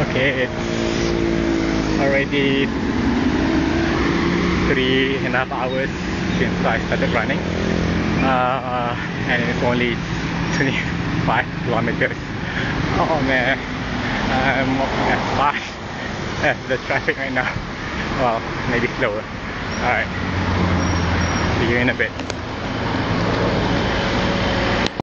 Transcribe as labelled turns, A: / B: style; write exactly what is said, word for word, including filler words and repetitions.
A: Okay, it's already three and a half hours since I started running, uh, and it's only twenty-five kilometers. Oh man, I'm walking as fast as the traffic right now. Well, maybe slower. Alright, see you in a bit.